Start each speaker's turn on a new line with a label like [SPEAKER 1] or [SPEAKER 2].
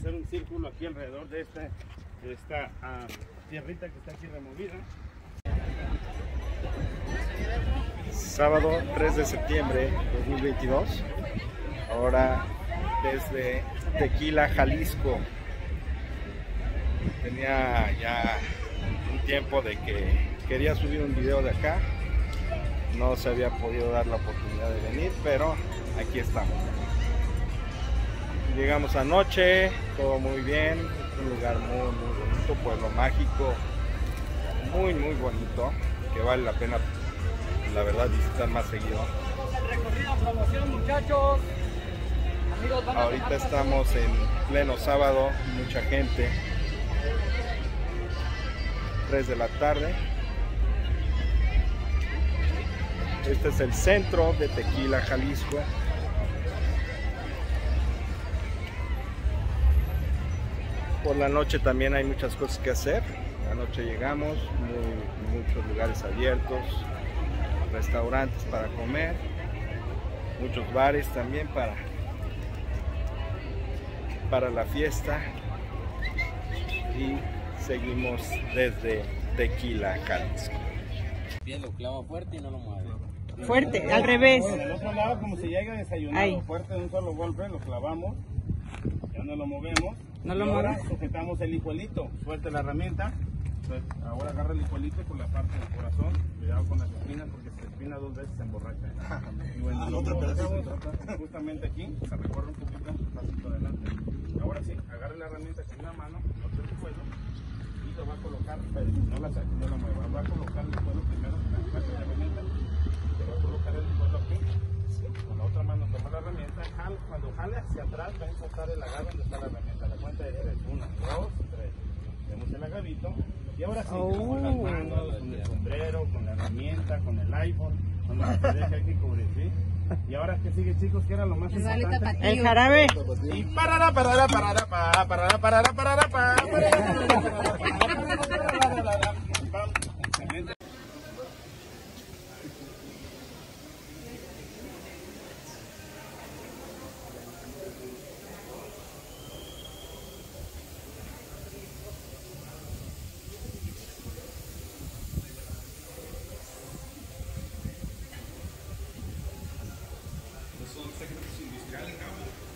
[SPEAKER 1] hacer un círculo aquí alrededor de esta tierrita que está aquí removida.
[SPEAKER 2] Sábado 3 de septiembre 2022, ahora desde Tequila, Jalisco. Tenía ya un tiempo de que quería subir un video de acá, no se había podido dar la oportunidad de venir, pero aquí estamos. Llegamos anoche, todo muy bien, un lugar muy bonito, pueblo mágico, muy bonito, que vale la pena, la verdad, visitar más seguido.
[SPEAKER 3] Recorrido, promoción, muchachos. Amigos,
[SPEAKER 2] ahorita estamos en pleno sábado, mucha gente, 3 de la tarde. Este es el centro de Tequila, Jalisco. Por la noche también hay muchas cosas que hacer. La noche llegamos, muchos lugares abiertos, restaurantes para comer, muchos bares también para la fiesta. Y seguimos desde Tequila, Jalisco.
[SPEAKER 4] Bien, lo clava fuerte y no lo mueve.
[SPEAKER 5] Fuerte, al revés.
[SPEAKER 1] Del otro lado, como si llega desayunado,
[SPEAKER 5] ahí.
[SPEAKER 1] fuerte de un solo golpe, lo clavamos, ya no lo movemos.
[SPEAKER 5] No lo
[SPEAKER 1] y ahora
[SPEAKER 5] mueves.
[SPEAKER 1] sujetamos el hijuelito, suelte la herramienta. Entonces, ahora agarra el hijuelito por la parte del corazón, cuidado con las espinas porque si se espina 2 veces se emborracha. Y bueno, lo colocamos justamente aquí, se recorre un poquito, un pasito adelante. Ahora sí, agarre la herramienta con una mano, otro hijuelo, y lo va a colocar, pero no la saque, no la mueva, va a colocar el hijuelo primero, la herramienta, te va a colocar el hijuelo aquí, con la otra mano toma la herramienta, cuando jale hacia atrás va a insertar el agarre donde está la herramienta, la cuenta de 3, 1, 2, 3, tenemos el agarrito, y ahora sí, con las manos, con el sombrero, con la herramienta, con el iPhone, cuando se deja aquí cubrir, ¿sí? Y ahora, ¿qué sigue, chicos? ¿Qué era lo más importante?
[SPEAKER 5] El jarabe.
[SPEAKER 1] Y parará, parará, parará, parará, parará, parará, parará, parará. Excelente.
[SPEAKER 6] Son secretos industriales, cabrón.